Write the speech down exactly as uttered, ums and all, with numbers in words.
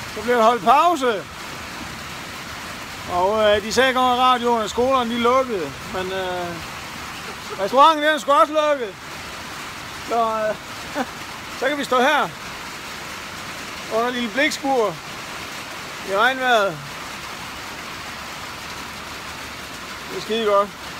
Så bliver der holdt pause. Og øh, de sagde godt i radioen, at skolerne de lukkede. Men øh, restauranten den er sgu også lukket. Så, øh, så kan vi stå her. Under en lille blikskur. I regnvejret. Det er skide godt.